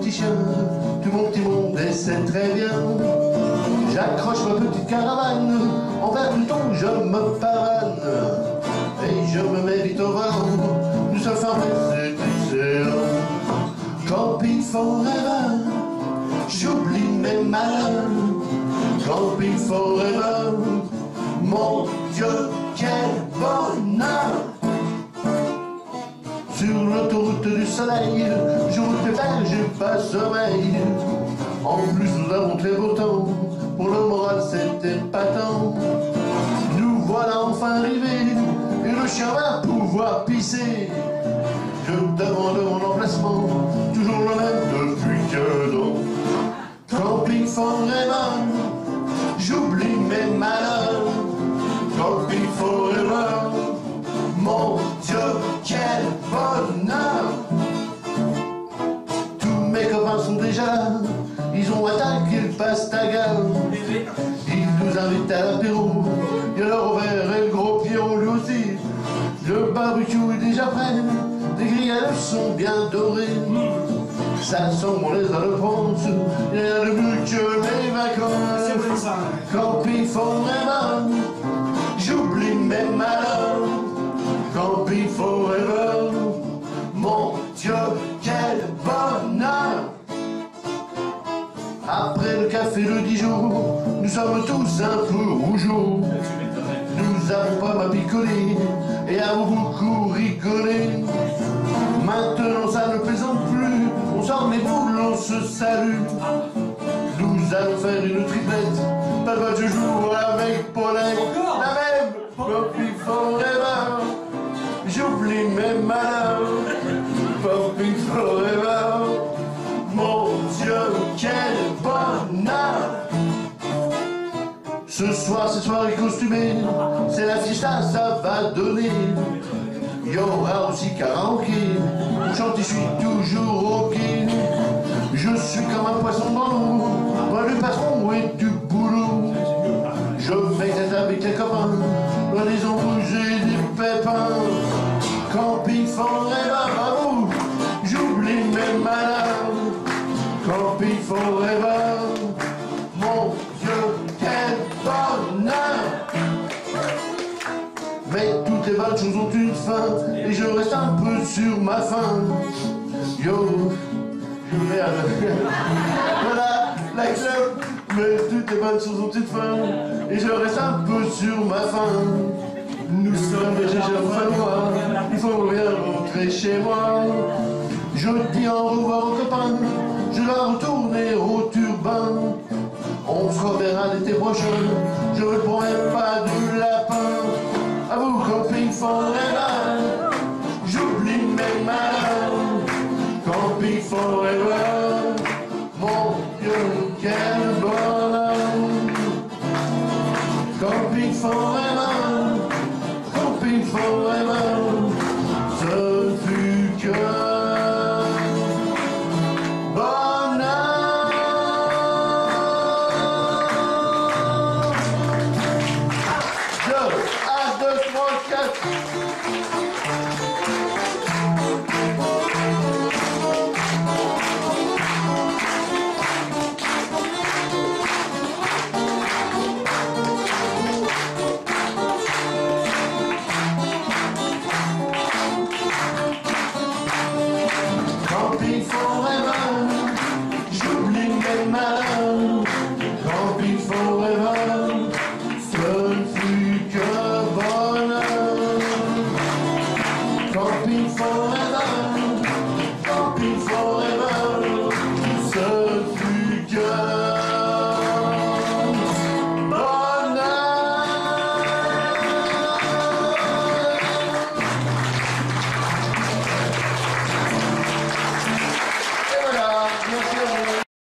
petit chien, tout mon petit monde et c'est très bien. J'accroche ma petite caravane, en verre de thon je me pavane, et je me mets vite au volant, nous sommes fermés, c'est excellent. Camping forever, j'oublie mes malheurs. Camping forever, mon Dieu, quel bonheur! Sur l'autoroute du soleil, je roule pépère, j'ai pas sommeil. En plus, nous avons très beau temps, pour le moral c'était épatant. Nous voilà enfin arrivés, et le chien va pouvoir pisser. Je demande mon emplacement, toujours le même depuis que donc. Camping forever, j'oublie mes malheurs. Camping forever, mon Dieu, quel bonheur! Tous mes copains sont déjà là, ils ont atteint qu'ils passent à gare. Ils nous invitent à l'apéro, il y a leur verre et le gros Pierrot lui aussi. Le barbecue est déjà prêt, les grillades sont bien dorées. Ça sent bon les à France, il y a de mieux que les vacances. Camping forever, j'oublie mes malheurs. Camping forever, mon Dieu, quel bonheur! Après le café de Dijon, nous sommes tous un peu rougeaux. Nous avons pas mal picolé et avons beaucoup rigolé. Maintenant ça ne plaisante plus, on sort les boules, on se salue. Nous allons faire une triplette, papa je joue avec Paulette. La même, Camping forever, j'oublie mes malheurs. Camping forever, mon Dieu, quel bonheur! Ce soir, c'est soirée costumée, c'est la fiesta, ça va donner. Il y aura aussi karaoké, on chante, je suis toujours ok. Je suis comme un poisson dans l'eau, loin du patron et du boulot. Je m'éclate avec les copains, loin des embrouilles et des pépins. Camping forever, bravo, j'oublie mes malheurs. Camping forever, mon Dieu, quel bonheur! Mais toutes les bonnes choses ont une fin, et je reste un peu sur ma faim. Yo, je vais à voilà, la club. Mais toutes les bonnes choses ont une fin, et je reste un peu sur ma faim. Nous sommes des jeunes moi, il faut bien rentrer chez moi. Je dis au revoir aux copains, je dois retourner au turbin. On se reverra l'été prochain, je ne promets pas du lapin. À vous, Camping forever, j'oublie mes malheurs. Camping forever, mon Dieu, quel bonheur. Camping forever.